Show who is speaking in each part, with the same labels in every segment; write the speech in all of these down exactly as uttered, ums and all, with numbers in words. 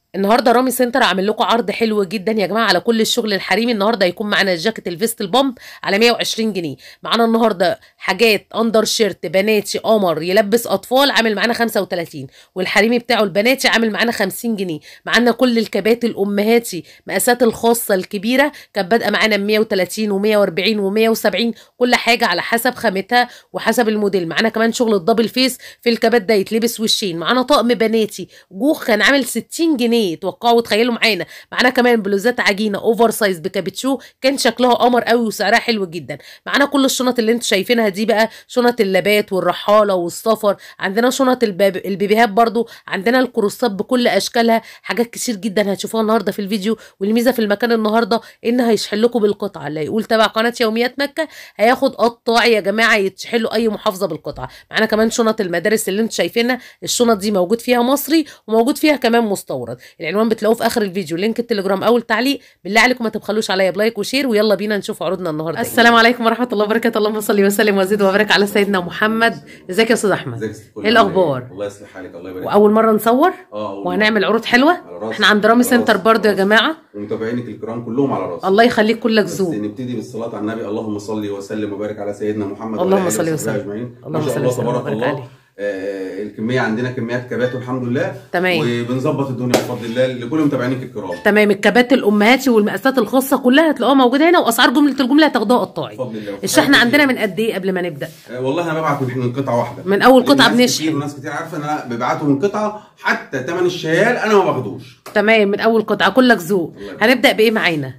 Speaker 1: النهارده رامي سنتر عامل لكم عرض حلو جدا يا جماعه على كل الشغل الحريمي. النهارده هيكون معانا الجاكيت الفيست البامب على مية وعشرين جنيه. معانا النهارده حاجات اندر شيرت بناتي قمر يلبس اطفال عامل معانا خمسة وتلاتين، والحريمي بتاعه البناتي عامل معانا خمسين جنيه. معانا كل الكبات الامهاتي مقاسات الخاصه الكبيره كانت بادئه معانا ب مية وتلاتين ومية واربعين ومية وسبعين، كل حاجه على حسب خامتها وحسب الموديل. معانا كمان شغل الدبل فيس في الكبات ده يتلبس وشين. معانا طقم بناتي جوخ كان عامل ستين جنيه، توقعوا وتخيلوا معانا. معانا كمان بلوزات عجينه اوفر سايز بكابتشو كان شكلها قمر قوي وسعرها حلو جدا. معانا كل الشنط اللي انتوا شايفينها دي بقى شنط اللابات والرحاله والسفر. عندنا شنط الباب البيبيهات برضو، عندنا الكروسات بكل اشكالها، حاجات كتير جدا هتشوفوها النهارده في الفيديو. والميزه في المكان النهارده ان هيشحن لكم بالقطعه، اللي يقول تبع قناه يوميات مكه هياخد قطاع يا جماعه يتشحن له اي محافظه بالقطعه. معانا كمان شنط المدارس اللي انتوا شايفينها، الشنط دي موجود فيها مصري وموجود فيها كمان مستورد. العنوان بتلاقوه في اخر الفيديو، لينك التليجرام او التعليق. بالله عليكم ما تبخلوش عليا بلايك وشير، ويلا بينا نشوف عروضنا النهارده. السلام عليكم ورحمه الله وبركاته. اللهم صل وسلم وزد وبارك على سيدنا محمد. ازيك يا استاذ احمد؟ ايه الاخبار؟
Speaker 2: الله يصلح حالك. الله يبارك.
Speaker 1: واول مره نصور
Speaker 2: اه
Speaker 1: وهنعمل عروض حلوه. احنا عند رامي سنتر برضه يا جماعه،
Speaker 2: ومتابعينك الكرام كلهم على راسي.
Speaker 1: الله يخليك كلك ذوق.
Speaker 2: نبتدي بالصلاه على النبي. اللهم صل وسلم وبارك على سيدنا محمد
Speaker 1: اللهم صل وسلم.
Speaker 2: اللهم صل وسلم تبارك الله. آه الكميه عندنا كميات كبات والحمد لله.
Speaker 1: تمام.
Speaker 2: وبنظبط الدنيا بفضل الله لكل متابعينك الكرام.
Speaker 1: تمام. الكبات الامهاتي والمقاسات الخاصه كلها هتلاقوها موجوده هنا، واسعار جمله الجمله هتاخدوها قطاعي
Speaker 2: بفضل الله.
Speaker 1: الشحن عندنا من قد ايه قبل ما نبدا؟
Speaker 2: آه والله انا ببعت من قطعه واحده،
Speaker 1: من اول قطعه بنشحن.
Speaker 2: وناس كتير عارفه ان انا ببعته من قطعه، حتى ثمن الشيال انا ما باخدوش.
Speaker 1: تمام. من اول قطعه كلك ذوق. هنبدا بايه معانا؟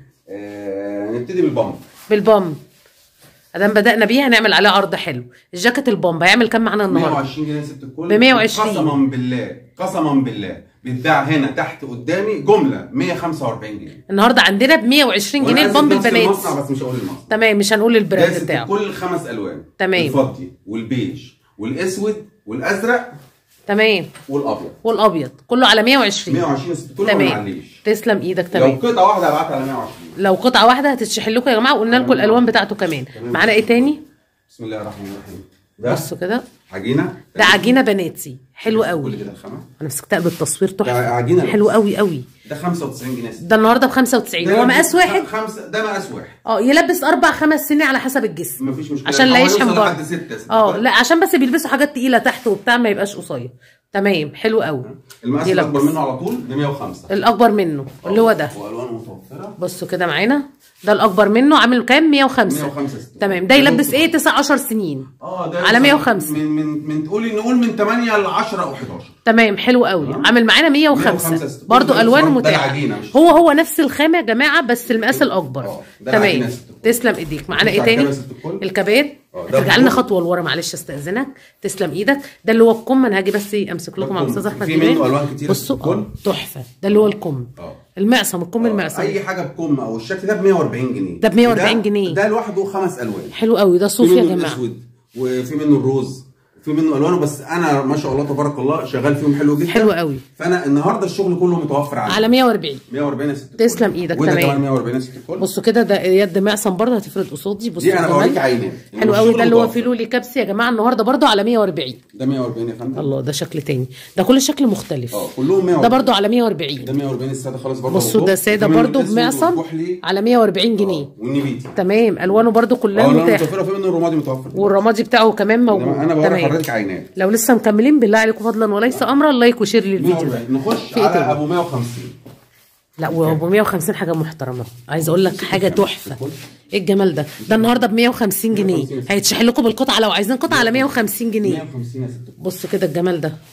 Speaker 2: آه نبتدي بالبامب.
Speaker 1: بالبامب ادام بدانا بيه هنعمل عليه عرض حلو. الجاكيت البامب هيعمل كام معانا النهارده؟
Speaker 2: مية وعشرين جنيه يا ست الكل.
Speaker 1: ب مية وعشرين.
Speaker 2: قسما بالله قسما بالله بيتباع هنا تحت قدامي جمله مية وخمسة واربعين جنيه.
Speaker 1: النهارده عندنا ب مية وعشرين جنيه البامب البنات.
Speaker 2: المصنع بس مش هقول المصنع.
Speaker 1: تمام مش هنقول البراند بتاعه.
Speaker 2: كل خمس الوان.
Speaker 1: تمام.
Speaker 2: الفضي والبيج والاسود والازرق.
Speaker 1: تمام.
Speaker 2: والابيض.
Speaker 1: والابيض كله على مية وعشرين.
Speaker 2: مية وعشرين يا ست الكل.
Speaker 1: تمام.
Speaker 2: ما نعليش.
Speaker 1: تسلم ايدك. تمام.
Speaker 2: لو قطعه واحده هبعتها على مية وعشرين.
Speaker 1: لو قطعه واحده هتتشحن لكم يا جماعه، وقلنا لكم الالوان بتاعته كمان. معانا ايه تاني؟
Speaker 2: بسم الله الرحمن الرحيم.
Speaker 1: بصوا كده
Speaker 2: عجينه.
Speaker 1: ده عجينه بناتي حلو قوي.
Speaker 2: كل كده الخامه.
Speaker 1: انا مسكتها بالتصوير تحفه.
Speaker 2: عجينه
Speaker 1: حلو قوي قوي.
Speaker 2: ده خمسة وتسعين جنيه.
Speaker 1: ده النهارده ب خمسة وتسعين. هو مقاس واحد.
Speaker 2: خمسة. ده مقاس واحد.
Speaker 1: اه يلبس اربع خمس سنين على حسب الجسم.
Speaker 2: مفيش مشكله
Speaker 1: عشان لا يشحن برضه. اه
Speaker 2: لا
Speaker 1: لا عشان بس بيلبسوا حاجات تقيله تحت وبتاع ما يبقاش قصير. تمام حلو قوي.
Speaker 2: المقاس الاكبر منه على طول ب مية وخمسة.
Speaker 1: الاكبر منه اللي هو ده.
Speaker 2: والوانه متوفره.
Speaker 1: بصوا كده معانا ده الاكبر منه عامل كام؟ مية وخمسة.
Speaker 2: مية وخمسة.
Speaker 1: تمام. ده يلبس ايه؟ تسعة عشر سنين.
Speaker 2: اه ده
Speaker 1: على مية وخمسة.
Speaker 2: من من من تقولي نقول من تمانية ل عشرة او حداشر.
Speaker 1: تمام حلو قوي. آه. عامل معانا مية وخمسة برضه الوانه متاحه. هو هو نفس الخامه يا جماعه بس المقاس الاكبر.
Speaker 2: اه
Speaker 1: تمام. تسلم ايديك. معانا ايه تاني؟ الكبات. ترجع لنا خطوه لورا معلش استاذنك. تسلم ايدك. ده اللي هو الكم. انا هاجي بس امسك لكم مع الاستاذ احمد.
Speaker 2: في منه الوان كتير.
Speaker 1: بصوا تحفه. ده اللي هو الكم. اه المعصم. الكم المعصم.
Speaker 2: اي حاجه بكم او الشكل ده ب مية واربعين جنيه.
Speaker 1: ده ب مية واربعين جنيه.
Speaker 2: ده لوحده خمس الوان.
Speaker 1: حلو قوي. ده صوف يا جماعه.
Speaker 2: الاسود وفي منه الروز في منه الوانه، بس انا ما شاء الله تبارك الله شغال فيهم حلو جدا.
Speaker 1: حلو قوي.
Speaker 2: فانا النهارده الشغل كله متوفر عندي
Speaker 1: على مية واربعين.
Speaker 2: مية واربعين يا ست.
Speaker 1: تسلم ايدك. تمام.
Speaker 2: وده كمان مية واربعين يا ست الكل.
Speaker 1: بصوا كده ده يد معصم برضه هتفرد قصادي. بصوا
Speaker 2: دي انا بوريك عينين.
Speaker 1: حلو قوي. ده اللي هو فيه لولي كبسي يا جماعه النهارده برضه على مية واربعين.
Speaker 2: ده مية واربعين يا فندم.
Speaker 1: الله ده شكل تاني. ده كل شكل مختلف.
Speaker 2: اه كلهم مية واربعين.
Speaker 1: ده برضه على مية واربعين.
Speaker 2: ده مية واربعين الساده خالص برضه.
Speaker 1: بصوا ده ساده برضه بمعصم على مية واربعين جنيه.
Speaker 2: والنبيتي.
Speaker 1: تمام. الوانه برضه كلها
Speaker 2: متاحه. اه في منه الرمادي متوفر.
Speaker 1: والرمادي بتاعه كمان موجود.
Speaker 2: انا بوري حضرتك عينات.
Speaker 1: لو لسه مكملين بالله عليكم فضلا وليس امرا لايك وشير للفيديو ده.
Speaker 2: نخش على ابو مية وخمسين.
Speaker 1: لا وابو مية وخمسين حاجه محترمه. عايز اقول لك حاجه تحفه. ايه الجمال ده؟ ده النهارده ب مية وخمسين جنيه. هيتشحن لكم بالقطعه لو عايزين قطعه على مية وخمسين جنيه.
Speaker 2: مية وخمسين يا ست.
Speaker 1: بصوا كده الجمال ده.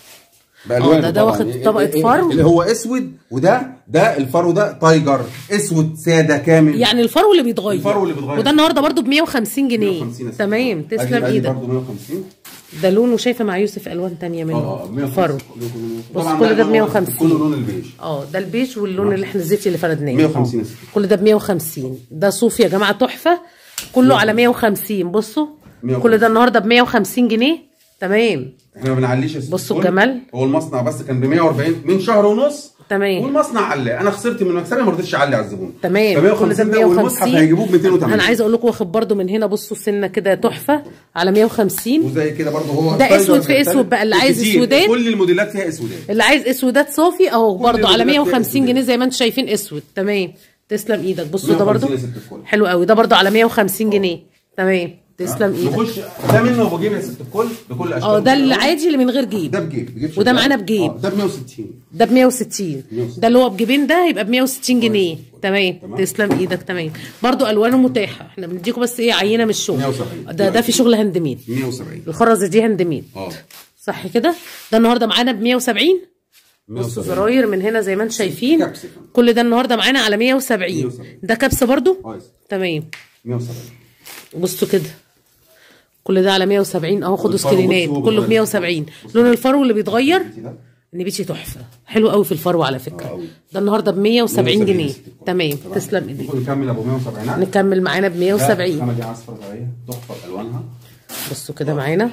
Speaker 2: اه
Speaker 1: ده ده واخد طبقه فرو
Speaker 2: اللي هو اسود، وده ده الفرو ده تايجر اسود ساده كامل.
Speaker 1: يعني الفرو اللي بيتغير.
Speaker 2: الفرو اللي بيتغير.
Speaker 1: وده النهارده برده ب مية وخمسين جنيه. تمام. تسلم ايدك.
Speaker 2: برده مية وخمسين.
Speaker 1: ده لونه شايفه مع يوسف الوان ثانيه منه.
Speaker 2: اه
Speaker 1: فرو. بص كل ده ب مية وخمسين.
Speaker 2: كل لون البيج.
Speaker 1: اه ده البيج واللون اللي احنا الزيتي اللي فردناه.
Speaker 2: مية وخمسين.
Speaker 1: كل ده ب مية وخمسين. ده صوف يا جماعه تحفه. كله على مية وخمسين. بصوا كل ده النهارده ب مية وخمسين جنيه. تمام.
Speaker 2: احنا ما بنعليش.
Speaker 1: بصوا الجمال.
Speaker 2: هو المصنع بس كان ب مية واربعين من شهر ونص
Speaker 1: تمام.
Speaker 2: والمصنع علق، انا خسرت من مكسبي ما رضيتش اعلي على الزبون.
Speaker 1: تمام.
Speaker 2: كل ده مية وخمسين والمصحف هيجيبوه ب ميتين وتمانين.
Speaker 1: انا عايزه اقول لكم واخد برده من هنا بصوا سنه كده تحفه على مية وخمسين.
Speaker 2: وزي كده برده هو
Speaker 1: ده اسود في اسود بقى، اللي عايز اسودات
Speaker 2: كل الموديلات فيها اسودات،
Speaker 1: اللي عايز اسودات صافي اهو برده على مية وخمسين جنيه زي ما انتم شايفين اسود. تمام تسلم ايدك. بصوا ده برده حلو قوي، ده برده على مية وخمسين جنيه. تمام تسلم ايدك.
Speaker 2: نخش ده منه ابو جيب يا ست الكل بكل اشكاله.
Speaker 1: اه ده العادي اللي من غير جيب.
Speaker 2: ده بجيب،
Speaker 1: وده معانا بجيب.
Speaker 2: اه ده ب مية وستين.
Speaker 1: ده ب مية وستين. ده اللي هو بجيبين ده هيبقى ب مية وستين جنيه. تمام تسلم ايدك. تمام برضو الوانه متاحه، احنا بنديكم بس ايه عينه من الشغل.
Speaker 2: مية وسبعين.
Speaker 1: ده ده في شغل هاند ميد.
Speaker 2: مية وسبعين
Speaker 1: الخرزه دي هاند ميد.
Speaker 2: اه
Speaker 1: صح كده. ده النهارده معانا ب مية وسبعين. بصوا زراير من هنا زي ما انتم شايفين. كل ده النهارده معانا على مية وسبعين. ده كبسه برضو.
Speaker 2: اه
Speaker 1: تمام
Speaker 2: مية وسبعين.
Speaker 1: بصوا كده كل ده على مية وسبعين اهو. خدوا سكرينات كله ب مية وسبعين. لون الفرو اللي بيتغير النبيتشي تحفه، حلو قوي في الفرو على فكره. ده النهارده ب مية وسبعين جنيه. تمام تسلم ايديك.
Speaker 2: نكمل ابو مية وسبعين.
Speaker 1: نكمل معانا ب مية وسبعين.
Speaker 2: الخامه دي عصفر زراعيه تحفه الوانها.
Speaker 1: بصوا كده معانا.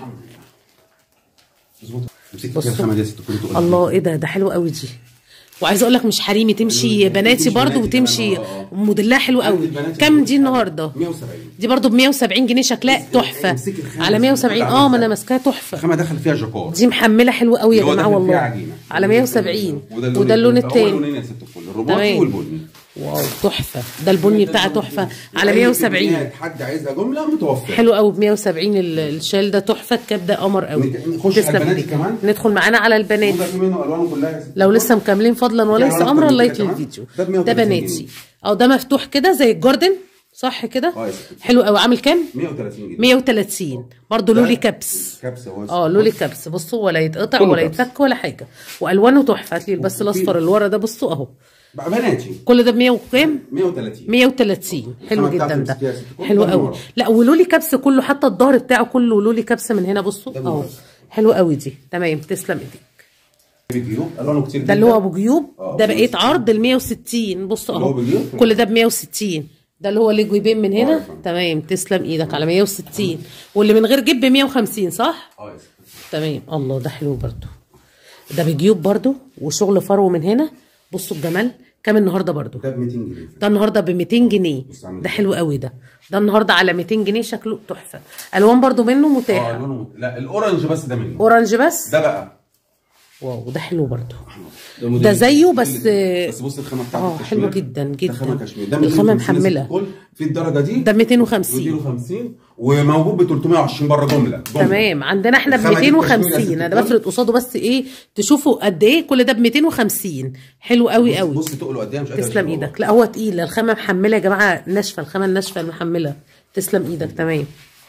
Speaker 2: بصوا الخامه دي
Speaker 1: الله ايه ده، ده حلو قوي دي. وعايزه اقول لك مش حريمي، تمشي بناتي برضو وتمشي موديلها حلو قوي. كام دي النهارده؟
Speaker 2: مية وسبعين.
Speaker 1: دي برضو ب مية وسبعين جنيه، شكلها تحفه على مية وسبعين. اه ما انا ماسكاها تحفه.
Speaker 2: الخامه داخل فيها جاكار،
Speaker 1: دي محمله حلوه قوي يا جماعه والله على مية وسبعين. وده اللون التاني.
Speaker 2: الرباطي والبني.
Speaker 1: واو تحفه. ده البني بتاعها تحفه على مية وسبعين.
Speaker 2: حد عايزها جمله متوفره.
Speaker 1: حلو قوي ب مية وسبعين. الشال ده تحفه. الكاب ده قمر قوي.
Speaker 2: تسلم كمان.
Speaker 1: ندخل معانا على البنات.
Speaker 2: في منه الوانه كلها
Speaker 1: لو لسه مكملين فضلا وليس امرا لايك للفيديو. ده بناتي او ده مفتوح كده زي الجاردن صح كده. حلو قوي. عامل كام؟
Speaker 2: مية وتلاتين جنيه.
Speaker 1: مية وتلاتين برضه. لولي كبس.
Speaker 2: كبس هو
Speaker 1: اه لولي كبس. بصوا ولا يتقطع ولا يتفك ولا حاجه، والوانه تحفه. هات لي بس الاصفر اللي ورا ده بصوا اهو.
Speaker 2: بناتي
Speaker 1: كل ده ب مية وكام؟
Speaker 2: مية وتلاتين.
Speaker 1: مية وتلاتين. حلو جدا ده. حلو قوي. لا ولولي كبس كله، حتى الظهر بتاعه كله لولي كبس من هنا بصوا اهو. حلو قوي دي. تمام تسلم ايديك.
Speaker 2: جيوب الوانه كتير
Speaker 1: ده اللي هو ابو جيوب. ده بقيت عرض ال مية وستين. بصوا اهو كل ده ب مية وستين. ده اللي هو ليه جيبين من هنا. تمام تسلم ايدك على مية وستين. واللي من غير جيب ب مية وخمسين صح؟
Speaker 2: اه
Speaker 1: تمام. الله ده حلو برضو. ده بجيوب برضو وشغل فرو من هنا. بصوا الجمال. كام النهارده برضو؟
Speaker 2: ده ب ميتين جنيه.
Speaker 1: ده النهارده ب ميتين جنيه. ده حلو قوي ده. ده النهارده على ميتين جنيه شكله تحفه. الوان برضو منه متاحه.
Speaker 2: اه لونه لا الاورنج بس ده منه.
Speaker 1: اورنج بس.
Speaker 2: ده بقى
Speaker 1: واو ده حلو برضو. ده زيه بس.
Speaker 2: بس بص الخامه بتاعته
Speaker 1: اه حلو جدا جدا.
Speaker 2: ده خامه كشمير. ده
Speaker 1: الخامه محمله
Speaker 2: في الدرجه دي.
Speaker 1: ده ميتين وخمسين.
Speaker 2: ميتين وخمسين وموجود ب تلتمية وعشرين بره جمله.
Speaker 1: تمام عندنا احنا ب ميتين وخمسين. انا بفرد قصاده بس ايه تشوفوا قد ايه. كل ده ب ميتين وخمسين. حلو قوي قوي.
Speaker 2: بص تقله قد ايه مش قادر.
Speaker 1: تسلم ايدك. لا هو تقيل. الخامه محمله يا جماعه ناشفه. الخامه الناشفه المحمله. تسلم ايدك. تمام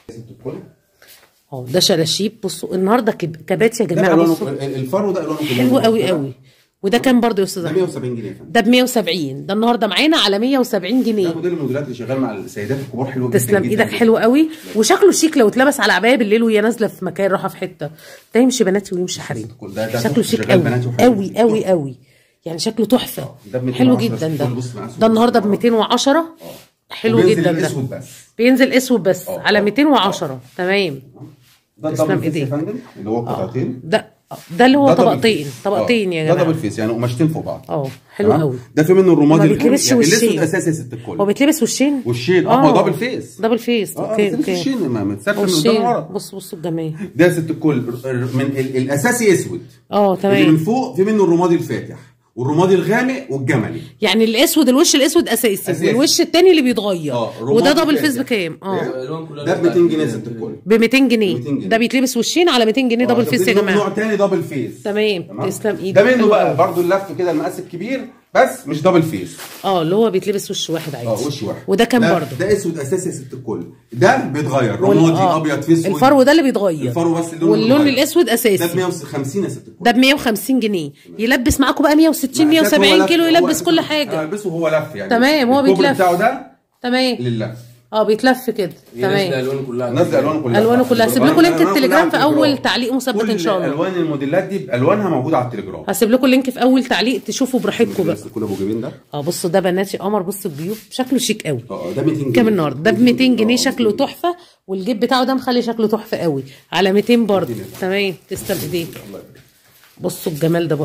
Speaker 1: اه ده شراشيب. بصوا النهارده كبات يا جماعه. بصوا
Speaker 2: الفرو ده الوانه
Speaker 1: حلو قوي قوي. وده كام برضه يا استاذ
Speaker 2: احمد؟ ده مية وسبعين جنيه.
Speaker 1: ده ب مية وسبعين. ده النهارده معانا على مية وسبعين جنيه.
Speaker 2: ده موديل من الموديلات اللي شغال مع السيدات الكبار. حلو جدا.
Speaker 1: تسلم ايدك. حلو قوي وشكله شيك لو اتلبس على عبايه بالليل وهي نازله في مكان رايحه في حته. ده يمشي بناتي ويمشي حريم. شكله شيك قوي قوي قوي قوي. يعني شكله تحفه. حلو جدا ده. ده النهارده ب ميتين وعشرة. حلو جدا ده. بينزل اسود بس على ميتين وعشرة. تمام تسلم ايديك.
Speaker 2: اللي هو قطعتين.
Speaker 1: ده ده اللي هو طبقتين. طبقتين يا جماعه.
Speaker 2: ده دبل فيس يعني قماشتين فوق بعض.
Speaker 1: اه حلو قوي.
Speaker 2: ده في منه الرمادي.
Speaker 1: ما بيتلبسش
Speaker 2: يعني
Speaker 1: وشين.
Speaker 2: الاسود اساسي يا ست الكل.
Speaker 1: هو بيتلبس وشين.
Speaker 2: وشين اه هو دبل فيس.
Speaker 1: دبل فيس. اوكي اوكي.
Speaker 2: وشين ما متسرح من قدام ورا.
Speaker 1: بص بص الجمال.
Speaker 2: ده يا ست الكل من الاساسي اسود.
Speaker 1: اه تمام.
Speaker 2: اللي من فوق في منه الرمادي الفاتح والرمادي الغامق والجملي.
Speaker 1: يعني الاسود الوش الاسود اساسي, أساسي. والوش الثاني اللي بيتغير.
Speaker 2: اه
Speaker 1: وده دبل فيس بكام؟ اه
Speaker 2: ده ب ميتين جنيه يا ست الكل.
Speaker 1: ب ميتين جنيه. ده بيتلبس وشين على ميتين جنيه دبل فيس يا جماعه.
Speaker 2: نوع ثاني دبل فيس.
Speaker 1: تمام تسلم ايدك.
Speaker 2: ده منه بقى برضو اللف كده المقاس الكبير بس مش دبل فيس.
Speaker 1: اه اللي هو بيتلبس وش واحد عادي.
Speaker 2: اه وش واحد.
Speaker 1: وده كام برضه؟
Speaker 2: ده اسود اساسي يا ست الكل. ده بيتغير رمادي آه. ابيض في اسود.
Speaker 1: الفرو ده اللي بيتغير.
Speaker 2: الفرو بس اللون
Speaker 1: واللون الاسود اساسي.
Speaker 2: ده ب مية وخمسين يا ست الكل.
Speaker 1: ده ب مية وخمسين جنيه. يلبس معاكم بقى مية وستين مية وسبعين كيلو. يلبس كل حاجه.
Speaker 2: انا البسه وهو لف يعني.
Speaker 1: تمام هو بيتلف.
Speaker 2: بتاعه ده
Speaker 1: تمام
Speaker 2: لله.
Speaker 1: اه بيتلف كده. تمام.
Speaker 2: الالوان كلها. نزل الوانه كلها.
Speaker 1: الوانه كلها. هسيب لكم لينك التليجرام في اول تعليق مثبت ان شاء الله.
Speaker 2: الوان الموديلات دي بالوانها موجوده على التليجرام.
Speaker 1: هسيب لكم لينك في اول تعليق تشوفوا براحتكم بقى.
Speaker 2: كل ابو جيبين ده.
Speaker 1: اه بصوا ده بناتي قمر. بصوا الجيوب شكله شيك قوي.
Speaker 2: اه ده ميتين جنيه.
Speaker 1: كام النهارده؟ ده ب ميتين جنيه. شكله تحفه والجيب بتاعه ده مخلي شكله تحفه قوي على ميتين برضه. تمام تسلم ايديك. بصوا الجمال ده برضه.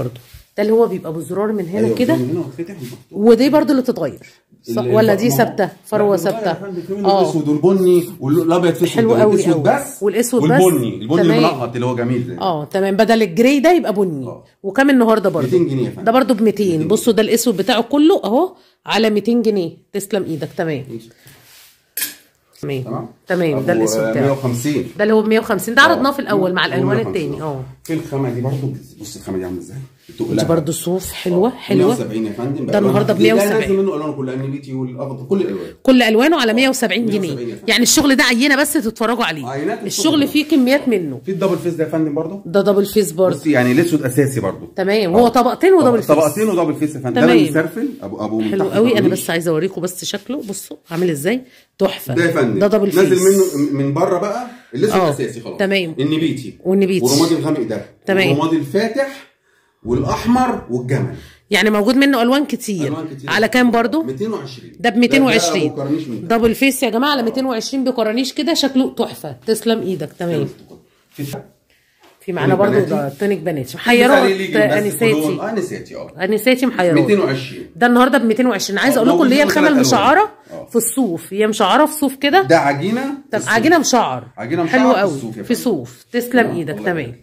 Speaker 1: ده اللي هو بيبقى بزرار من هنا
Speaker 2: أيوة
Speaker 1: كده،
Speaker 2: من هنا وتفتح.
Speaker 1: ودي برضو اللي تتغير صح ولا دي ثابته؟ فروه ثابته.
Speaker 2: اه الاسود والبني والابيض في
Speaker 1: حلو قوي
Speaker 2: الاسود بس
Speaker 1: والاسود بس
Speaker 2: والبني البني المنقط اللي هو جميل ده.
Speaker 1: اه تمام، بدل الجراي ده يبقى بني.
Speaker 2: اه
Speaker 1: وكام النهارده برضو؟
Speaker 2: ميتين جنيه يا فندم.
Speaker 1: ده برضو ب ميتين. بصوا ده الاسود بتاعه كله اهو على ميتين جنيه. تسلم ايدك. تمام تمام تمام. ده الاسود بتاعه
Speaker 2: مية وخمسين،
Speaker 1: ده اللي هو ب مية وخمسين. ده عرضناه في الاول مع الالوان التاني. اه
Speaker 2: في الخامه دي برضو. بص الخامه دي عامله ازاي،
Speaker 1: دي برضو صوف حلوه حلوه.
Speaker 2: مية وسبعين يا فندم.
Speaker 1: ده النهارده ب مية وسبعين.
Speaker 2: ده نازل منه الوانه كلها، النبيتي والاخضر كل الالوان،
Speaker 1: كل الوانه على مية وسبعين جنيه. يعني الشغل ده عينه بس تتفرجوا عليه. الشغل فيه كميات منه.
Speaker 2: في الدبل فيس ده يا فندم برضو.
Speaker 1: ده دبل فيس برضو.
Speaker 2: بصي يعني الاسود اساسي برضو.
Speaker 1: تمام. هو طبقتين ودبل فيس.
Speaker 2: طبقتين ودبل فيس يا فندم. ده مسرفل ابو ابو
Speaker 1: حلو قوي. انا بس عايزه اوريكم بس شكله. بصوا عامل ازاي، تحفه.
Speaker 2: ده يا فندم
Speaker 1: ده دبل فيس
Speaker 2: نازل منه من بره بقى الاسود اساسي خلاص.
Speaker 1: تمام.
Speaker 2: النبيتي
Speaker 1: والنبيتي
Speaker 2: والرمادي الغامق ده.
Speaker 1: تمام.
Speaker 2: والرمادي الفاتح والاحمر والجمل.
Speaker 1: يعني موجود منه الوان كتير.
Speaker 2: ألوان كتير.
Speaker 1: على كام برضو؟
Speaker 2: ميتين وعشرين.
Speaker 1: ده ب ميتين وعشرين.
Speaker 2: ده
Speaker 1: دبل فيس يا جماعه على ميتين وعشرين بكرانيش كده، شكله تحفه. تسلم ايدك. تمام. في معانا برضو ده تونيك بناتي محيرات انساتي.
Speaker 2: انساتي اه
Speaker 1: انساتي محيرات
Speaker 2: ميتين وعشرين.
Speaker 1: ده النهارده ب ميتين وعشرين. عايزه اقول لكم اللي هي الخامه المشعره في الصوف. هي مشعره في صوف كده.
Speaker 2: ده عجينه.
Speaker 1: طب عجينه مشعر.
Speaker 2: عجينه مشعر
Speaker 1: حلوه قوي
Speaker 2: في,
Speaker 1: في صوف. تسلم ايدك. تمام.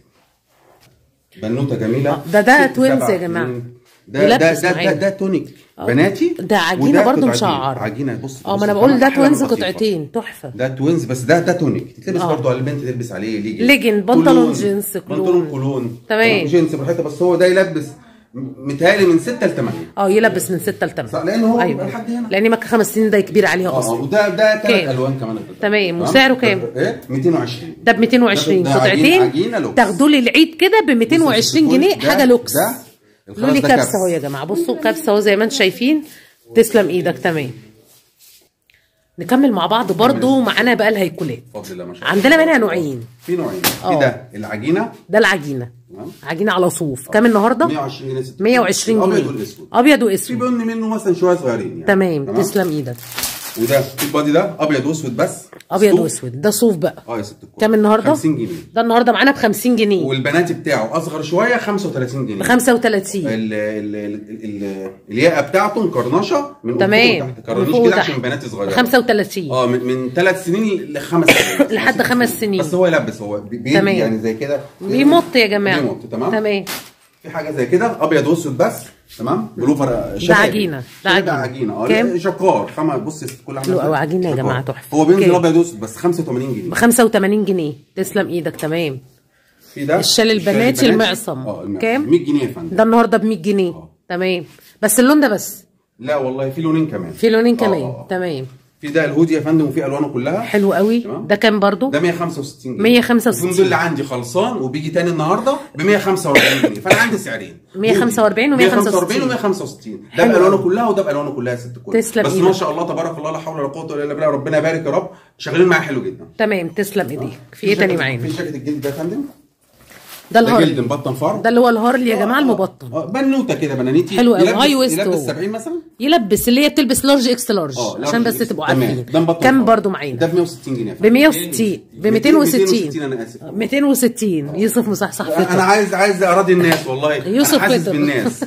Speaker 2: بنوته جميله.
Speaker 1: ده ده توينز يا جماعه.
Speaker 2: ده ده ده, ده, ده تونيك بناتي.
Speaker 1: ده عجينه برضو مشعر.
Speaker 2: عجينه. بص
Speaker 1: اه ما انا بقول ده توينز قطعتين تحفه.
Speaker 2: ده توينز بس ده ده تونيك تتلبس برضو على البنت، تلبس عليه ليجن
Speaker 1: ليجن بنطلون جينز كلون.
Speaker 2: بنطلون كلون.
Speaker 1: تمام.
Speaker 2: جينز براحتها. بس هو ده يلبس متهيألي من ستة ل ثمانية.
Speaker 1: اه يلبس من ستة ل ثمانية.
Speaker 2: لان هو
Speaker 1: أيوة.
Speaker 2: لحد هنا.
Speaker 1: لان مكه خمس سنين ده كبير عليها اصلا.
Speaker 2: اه وده ده ثلاث الوان كمان.
Speaker 1: تمام. وسعره كام؟
Speaker 2: ايه ميتين وعشرين.
Speaker 1: ده ب ميتين وعشرين قطعتين. تاخدوا لي العيد كده ب ميتين وعشرين جنيه. حاجه لوكس. ده لولي كبسه اهو يا جماعه. بصوا كبسه اهو زي ما انتم شايفين. تسلم ايدك. تمام. نكمل مع بعض برضو. معانا بقى الهيكولات.
Speaker 2: بفضل الله ما شاء الله.
Speaker 1: عندنا منها نوعين.
Speaker 2: في نوعين. في ده العجينه.
Speaker 1: ده العجينه. عجينه على صوف. كام النهارده؟
Speaker 2: مية وعشرين جنيه.
Speaker 1: مية وعشرين جنيه.
Speaker 2: ابيض واسود.
Speaker 1: ابيض واسود.
Speaker 2: في بني منه مثلا شويه صغيرين يعني.
Speaker 1: تمام. تسلم ايدك.
Speaker 2: وده البادي ده ابيض واسود بس.
Speaker 1: ابيض واسود. ده صوف بقى.
Speaker 2: اه يا ست الكل.
Speaker 1: كام النهارده؟
Speaker 2: خمسين جنيه.
Speaker 1: ده النهارده معانا ب خمسين جنيه.
Speaker 2: والبناتي بتاعه اصغر شويه خمسة وثلاثين جنيه.
Speaker 1: ب خمسة وثلاثين.
Speaker 2: ال ال ال الياقه بتاعته مقرنشه من
Speaker 1: تمام.
Speaker 2: كرنيش كده عشان بناتي صغيره.
Speaker 1: خمسة وثلاثين.
Speaker 2: اه من من ثلاث سنين لخمس سنين.
Speaker 1: لحد خمس سنين.
Speaker 2: بس هو يلبس هو بيدي يعني زي كده.
Speaker 1: بيمط يا جماعه.
Speaker 2: بيمط. تمام.
Speaker 1: تمام.
Speaker 2: في حاجه زي كده ابيض واسود بس. تمام. بلوفر شبابي.
Speaker 1: ده عجينه. ده عجينه.
Speaker 2: ده عجينه. اه
Speaker 1: كام؟
Speaker 2: جكار. خمس بص كل
Speaker 1: حلو قوي. عجينه يا جماعه تحفه.
Speaker 2: هو بينزل ابيض واسود بس خمسة وثمانين جنيه.
Speaker 1: ب خمسة وثمانين جنيه. تسلم ايدك. تمام.
Speaker 2: في ده
Speaker 1: الشال البناتي المعصم.
Speaker 2: اه
Speaker 1: كام؟
Speaker 2: مية جنيه يا فندم.
Speaker 1: ده النهارده ب مية جنيه. أوه. تمام. بس اللون ده بس.
Speaker 2: لا والله في لونين كمان.
Speaker 1: في لونين كمان. أوه. تمام.
Speaker 2: في ده الهودي يا فندم وفي الوانه كلها.
Speaker 1: حلو قوي. ده كام برضو؟
Speaker 2: ده مية وخمسة وستين جنيه.
Speaker 1: مية وخمسة وستين.
Speaker 2: الفندق اللي عندي خلصان وبيجي تاني النهارده ب مية وخمسة وأربعين جنيه. فانا عندي سعرين.
Speaker 1: مية وخمسة وأربعين و165.
Speaker 2: مية وخمسة وأربعين و165. ده بالوانه كلها وده بالوانه كلها يا ست الكل.
Speaker 1: تسلم
Speaker 2: بس
Speaker 1: إيدك.
Speaker 2: ما شاء الله تبارك الله لا حول ولا قوه الا بالله. ربنا يبارك يا رب. شغالين معايا حلو جدا.
Speaker 1: تمام. تسلم ايديك. في ايه تاني معانا؟
Speaker 2: في جاكيت الجلد ده يا فندم.
Speaker 1: ده الهارلي.
Speaker 2: ده جلد مبطن فرد.
Speaker 1: ده اللي هو الهارلي يا جماعه. المبطن.
Speaker 2: اه بنوته كده بنانيتي.
Speaker 1: حلو قوي. هاي ويست.
Speaker 2: يلبس سبعين مثلا.
Speaker 1: يلبس اللي هي بتلبس لارج اكس لارج عشان بس تبقوا عارفين. كام برضو معانا؟
Speaker 2: ده ب مية وستين جنيه.
Speaker 1: ب مية وستين. ب ميتين وستين.
Speaker 2: انا اسف.
Speaker 1: ميتين وستين. يوسف مصحصح فطر.
Speaker 2: انا عايز عايز اراضي الناس والله.
Speaker 1: يوسف
Speaker 2: حاسس بالناس.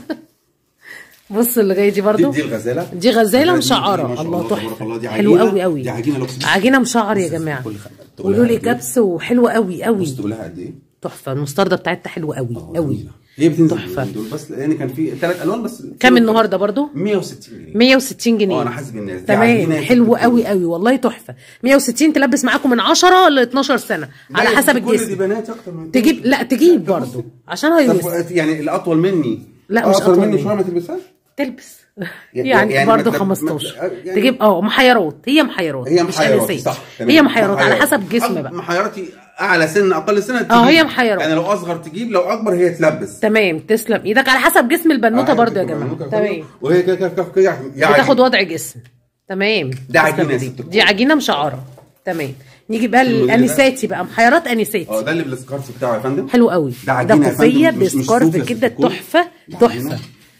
Speaker 1: بص اللي جايه دي برضو.
Speaker 2: دي الغزاله.
Speaker 1: دي غزاله مشعره. الله تحفه. حلوه قوي قوي.
Speaker 2: دي عجينه لوكس.
Speaker 1: عجينه مشعر يا جماعه. قولوا لي كبس وحلوه قوي قوي.
Speaker 2: بص تقولها قد ايه؟
Speaker 1: تحفه. المستردة بتاعتها حلوه قوي قوي.
Speaker 2: هي بتنزل
Speaker 1: تحفه
Speaker 2: دول بس لان كان في ثلاث الوان بس.
Speaker 1: كام النهارده برضو؟
Speaker 2: مية وستين جنيه.
Speaker 1: مية وستين جنيه.
Speaker 2: اه انا حاسس بالناس.
Speaker 1: تمام. حلو قوي قوي والله تحفه. مية وستين تلبس معاكم من عشرة ل اتناشر سنه على حسب الجسم.
Speaker 2: كل دي بنات اكتر من
Speaker 1: تجيب. لا تجيب برضو عشان هيلبس.
Speaker 2: يعني الاطول مني.
Speaker 1: لا مش اطول
Speaker 2: مني شويه ما تلبسهاش.
Speaker 1: تلبس يعني, يعني برضه خمستاشر. يعني تجيب اه محيرات. هي محيرات.
Speaker 2: هي محيرات صح.
Speaker 1: هي محيرات على حسب جسم بقى.
Speaker 2: محيراتي اعلى سن اقل سنه تجيب.
Speaker 1: اه هي محيرات.
Speaker 2: يعني لو اصغر تجيب لو اكبر هي تلبس.
Speaker 1: تمام. تسلم ايدك. على حسب جسم البنوته آه برضه يا جماعه. تمام.
Speaker 2: وهي كده كده كده
Speaker 1: بتاخد وضع جسم. تمام.
Speaker 2: ده عجينه دي.
Speaker 1: دي عجينه مشعره. تمام. نيجي بقى الانساتي بقى. محيرات انساتي.
Speaker 2: اه ده اللي بالسكارف بتاعه يا فندم.
Speaker 1: حلو قوي. ده كوفيه بسكارف كده تحفه تحفه.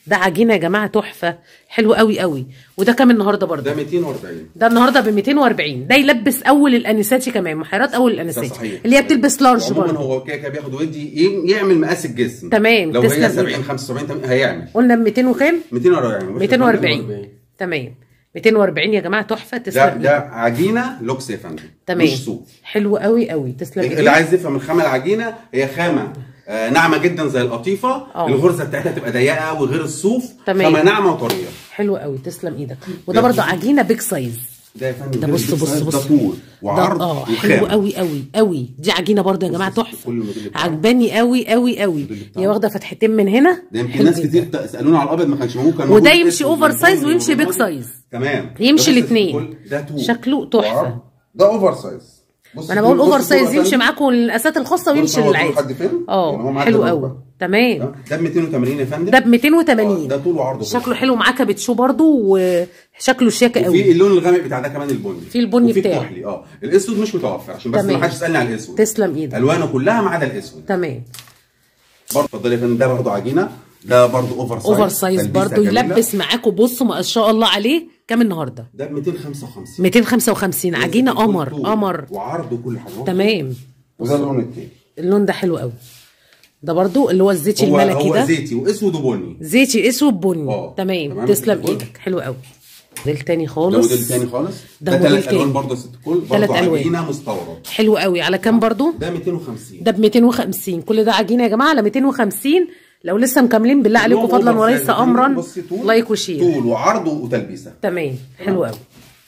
Speaker 1: ده عجينه يا جماعه تحفه، حلو قوي قوي. وده كام النهارده برضه؟
Speaker 2: ده مئتين وأربعين.
Speaker 1: ده النهارده ب مئتين وأربعين. ده يلبس اول الانساتي كمان، محيرات اول الانساتي اللي هي بتلبس لارج برضه.
Speaker 2: هو كده كده بياخد ودي يعمل مقاس الجسم.
Speaker 1: تمام.
Speaker 2: لو هي سبعين خمسة وسبعين هيعمل.
Speaker 1: قلنا ب مئتين وكام؟
Speaker 2: مئتين وأربعين.
Speaker 1: مئتين وأربعين. تمام. مئتين وأربعين يا جماعه تحفه. تسلم.
Speaker 2: ده ده عجينه لوكس يا فندم.
Speaker 1: تمام.
Speaker 2: مش صوف.
Speaker 1: حلو قوي قوي. تسلم.
Speaker 2: اللي عايز يفهم الخامه العجينه، هي خامه آه ناعمه جدا زي القطيفه. أوه. الغرزه بتاعتها تبقى ضيقه قوي غير الصوف.
Speaker 1: تمام.
Speaker 2: خامه ناعمه وطريه.
Speaker 1: حلو قوي. تسلم ايدك. وده برضه عجينه بيج سايز.
Speaker 2: ده يا فندم
Speaker 1: ده بص بص بص
Speaker 2: ده طول وعرض
Speaker 1: اه حلو قوي قوي قوي. دي عجينه برضه يا جماعه تحفه، عجباني قوي قوي قوي. هي واخده فتحتين من هنا.
Speaker 2: ده يمكن ناس كتير سالونا على الابيض ما كانش موجود. كان
Speaker 1: وده يمشي اوفر سايز ويمشي بيج سايز.
Speaker 2: تمام.
Speaker 1: يمشي الاثنين. شكله تحفه.
Speaker 2: ده اوفر سايز.
Speaker 1: بص انا بقول اوفر سايز يمشي معاكم المقاسات الخاصه ويمشي للعادي. اه حلو قوي. تمام.
Speaker 2: ده ب مئتين وثمانين يا فندم.
Speaker 1: ده ب مئتين وثمانين.
Speaker 2: ده طول وعرض.
Speaker 1: شكله حلو معاه كابتشو برضه وشكله شياكه قوي.
Speaker 2: وفي اللون الغامق بتاع ده كمان البني.
Speaker 1: في البني بتاعه.
Speaker 2: وفي الكحلي. اه الاسود مش متوفر عشان بس ما حدش يسالني على الاسود.
Speaker 1: تسلم ايدك.
Speaker 2: الوانه كلها ما عدا الاسود.
Speaker 1: تمام.
Speaker 2: برضه اتفضلي يا فندم. ده برضه عجينه. ده برضه اوفر سايز.
Speaker 1: اوفر سايز برضه يلبس معاكم. بصوا ما شاء الله عليه. كام النهارده؟
Speaker 2: ده ب مئتين وخمسة وخمسين.
Speaker 1: مئتين وخمسة وخمسين. عجينه قمر قمر
Speaker 2: وعرض وكل حاجه.
Speaker 1: تمام.
Speaker 2: وده اللون التاني.
Speaker 1: اللون ده حلو قوي. ده برضو اللي هو الزيتي الملكي
Speaker 2: هو
Speaker 1: ده.
Speaker 2: هو زيتي واسود وبني.
Speaker 1: زيتي اسود بني.
Speaker 2: اه
Speaker 1: تمام. تمام. تسلم ايدك. حلو قوي. موديل تاني خالص.
Speaker 2: ده موديل تاني خالص.
Speaker 1: ده,
Speaker 2: ده ثلاث الوان برضه ست كل. برضه عجينه مستورد.
Speaker 1: حلو قوي. على كام برضه؟
Speaker 2: ده مئتين وخمسين.
Speaker 1: ده ب مئتين وخمسين. كل ده عجينه يا جماعه على مئتين وخمسين. لو لسه مكملين بالله عليكم فضلا وليس امرا لايك وشير.
Speaker 2: طول وعرض وتلبيسه.
Speaker 1: تمام. حلو قوي.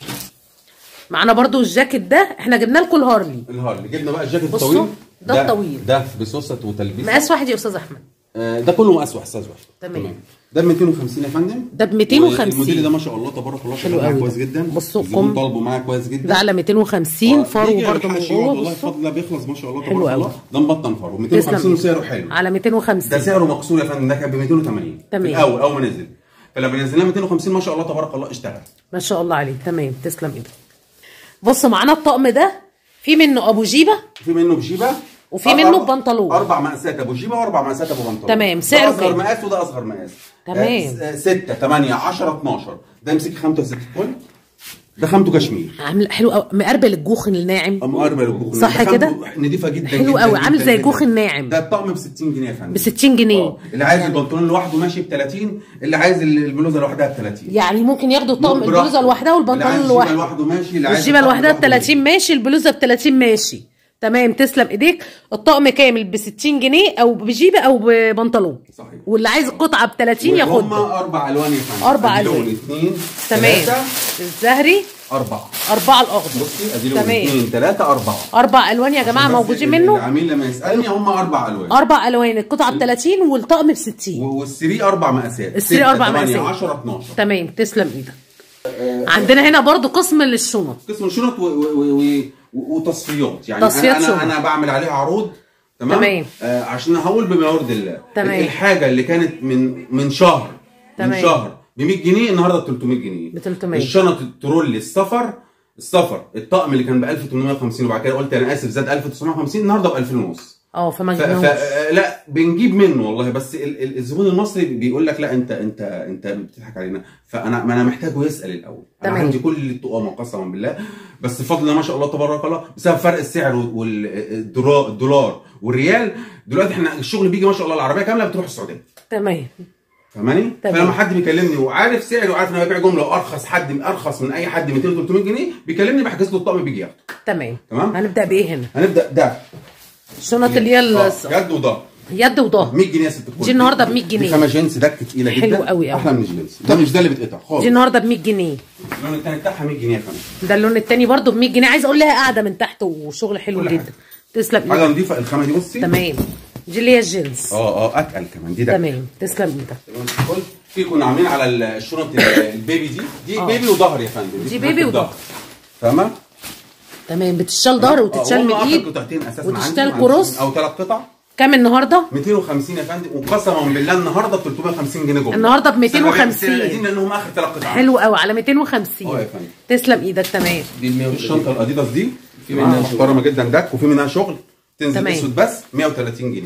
Speaker 1: معانا برضو الجاكيت ده. احنا جبنا لكم الهارلي.
Speaker 2: الهارلي جبنا بقى الجاكيت الطويل.
Speaker 1: ده الطويل.
Speaker 2: ده بسوسه وتلبيسه.
Speaker 1: مقاس واحد يا استاذ احمد.
Speaker 2: آه ده كله مقاس واحد استاذ واحد.
Speaker 1: تمام.
Speaker 2: ده ب مئتين وخمسين يا فندم.
Speaker 1: ده ب مئتين وخمسين.
Speaker 2: الموديل ده ما شاء الله تبارك الله
Speaker 1: حلو قوي.
Speaker 2: كويس جدا.
Speaker 1: بصوا قم
Speaker 2: طالبه معايا كويس جدا.
Speaker 1: ده على مئتين وخمسين. فرو برضه من جوه.
Speaker 2: والله بفضل بيخلص ما شاء الله تبارك الله. ده مبطن فرو مئتين وخمسين وسعره حلو.
Speaker 1: على مئتين وخمسين.
Speaker 2: ده سعره مكسور يا فندم. ده كان ب مئتين وثمانين.
Speaker 1: تمام.
Speaker 2: في الاول اول ما نزل. فلما نزلناه مئتين وخمسين ما شاء الله تبارك الله اشتغل.
Speaker 1: ما شاء الله عليه. تمام. تسلم ايدك. بصوا معانا الطقم ده في منه ابو جيبه.
Speaker 2: في منه بجيبه.
Speaker 1: وفي منه ببنطلون.
Speaker 2: اربع مقاسات ابو جيبه واربع مقاسات ابو بنطلون.
Speaker 1: تمام. سعره
Speaker 2: كام؟ ده اصغر مقاس وده اصغر مقاس.
Speaker 1: تمام.
Speaker 2: آه ستة ثمانية عشرة اتناشر. ده امسكي خامته ست كل. ده خامته كشمير.
Speaker 1: عامل حلو قوي. مقربل الجوخ الناعم.
Speaker 2: مقربل الجوخ
Speaker 1: صح كده؟
Speaker 2: نضيفه جدا.
Speaker 1: حلو قوي. عامل زي الجوخ الناعم.
Speaker 2: ده الطقم ب ستين جنيه يا فندم.
Speaker 1: ب ستين جنيه.
Speaker 2: أوه. اللي عايز البنطلون لوحده ماشي ب ثلاثين. اللي عايز البلوزه لوحدها ب ثلاثين.
Speaker 1: يعني ممكن ياخدوا الطقم البلوزه لوحدها والبنطلون لوحده.
Speaker 2: الجيبه لوحده ماشي. اللي عايز
Speaker 1: الجيبه لوحدها ب ثلاثين ماشي. البلوزه ب ثلاثين ماشي. تمام. تسلم ايديك. الطقم كامل ب ستين جنيه او بجيبه او ببنطلون.
Speaker 2: صحيح.
Speaker 1: واللي عايز القطعه ب ثلاثين ياخدها.
Speaker 2: هم اربع الوان يا فندم.
Speaker 1: اربع الوان.
Speaker 2: اثنين.
Speaker 1: تمام. الزهري.
Speaker 2: أربعة.
Speaker 1: أربعة الأخضر.
Speaker 2: بصي أدي لهم اثنين ثلاثة أربعة.
Speaker 1: أربع ألوان يا جماعة موجودين منه.
Speaker 2: العميل لما يسألني هم أربع ألوان.
Speaker 1: أربع ألوان. القطعة ب ثلاثين والطقم ب ستين.
Speaker 2: والسري أربع مقاسات.
Speaker 1: السري أربع مقاسات.
Speaker 2: ثمانية عشرة اتناشر.
Speaker 1: تمام. تسلم إيدك. عندنا هنا برضو قسم للشنط.
Speaker 2: قسم الشنط وتصفيات. يعني
Speaker 1: تصفيات
Speaker 2: أنا
Speaker 1: شنط.
Speaker 2: أنا بعمل عليها عروض. تمام.
Speaker 1: تمام.
Speaker 2: آه عشان هقول بما يرضي الله.
Speaker 1: تمام.
Speaker 2: الحاجة اللي كانت من من شهر.
Speaker 1: تمام.
Speaker 2: من شهر ب مئة جنيه النهارده ب ثلاثمئة جنيه.
Speaker 1: ب ثلاثمئة.
Speaker 2: الشنط الترولي السفر. السفر الطقم اللي كان ب ألف وثمانمئة وخمسين وبعد كده قلت انا اسف زاد ألف وتسعمئة وخمسين النهارده ب ألفين ونص.
Speaker 1: اه فما
Speaker 2: ف... ف... لا بنجيب منه والله. بس ال... ال... الزبون المصري بيقول لك لا انت انت انت بتضحك علينا. فانا ما انا محتاجه يسال الاول.
Speaker 1: تمام.
Speaker 2: انا عندي كل التقامه قسما بالله. بس بفضل الله ما شاء الله تبارك الله بسبب فرق السعر والدولار الدولار والريال. دلوقتي احنا الشغل بيجي ما شاء الله العربيه كامله بتروح السعوديه.
Speaker 1: تمام.
Speaker 2: فاهماني؟ فلما حد بيكلمني وعارف سعره وعارف ان انا ببيع جمله وارخص حد ارخص من اي حد مئتين ثلاثمئة جنيه بيكلمني بحجز له الطقم بيجي ياخده.
Speaker 1: تمام.
Speaker 2: تمام.
Speaker 1: هنبدا بايه هنا؟
Speaker 2: هنبدا ده
Speaker 1: الشنط اللي هي
Speaker 2: يد وظهر.
Speaker 1: يد وظهر.
Speaker 2: مئة جنيه يا ست الكل.
Speaker 1: دي النهارده ب مئة جنيه.
Speaker 2: دي خامه جينز دك تقيله جدا.
Speaker 1: حلو قوي قوي.
Speaker 2: احلى من الجينز. ده مش ده اللي بيتقطع خالص.
Speaker 1: دي النهارده ب مئة جنيه.
Speaker 2: اللون الثاني بتاعها مئة جنيه يا فندم.
Speaker 1: ده اللون الثاني برده ب مئة جنيه. عايز اقول لها قاعده من تحت وشغل حلو جدا. تسلم
Speaker 2: حاجه نظيفه. الخامه دي بصي.
Speaker 1: تمام. دي اللي هي الجينز.
Speaker 2: اه اه اتقل كمان. دي ده
Speaker 1: تمام. تسلم ايدك.
Speaker 2: في كنا عاملين على الشنط البيبي دي. دي أوه. بيبي وظهر يا فندم.
Speaker 1: دي بيبي وظهر.
Speaker 2: فاهمه؟
Speaker 1: تمان. بتشال ظهر وتتشال من ايد وتشتال كروس
Speaker 2: او ثلاث قطع.
Speaker 1: كام النهارده؟
Speaker 2: مئتين وخمسين يا فندم. وقسما بالله النهارده ب ثلاثمئة وخمسين جنيه جوه.
Speaker 1: النهارده ب مئتين وخمسين.
Speaker 2: لانهم اخر ثلاث قطع.
Speaker 1: حلو قوي على مئتين وخمسين.
Speaker 2: اه يا فندم.
Speaker 1: تسلم ايدك. تمام.
Speaker 2: دي الشنطه الاديداس دي في منها محترمه جدا دك وفي منها شغل. تنزل اسود بس مئة وثلاثين جنيه.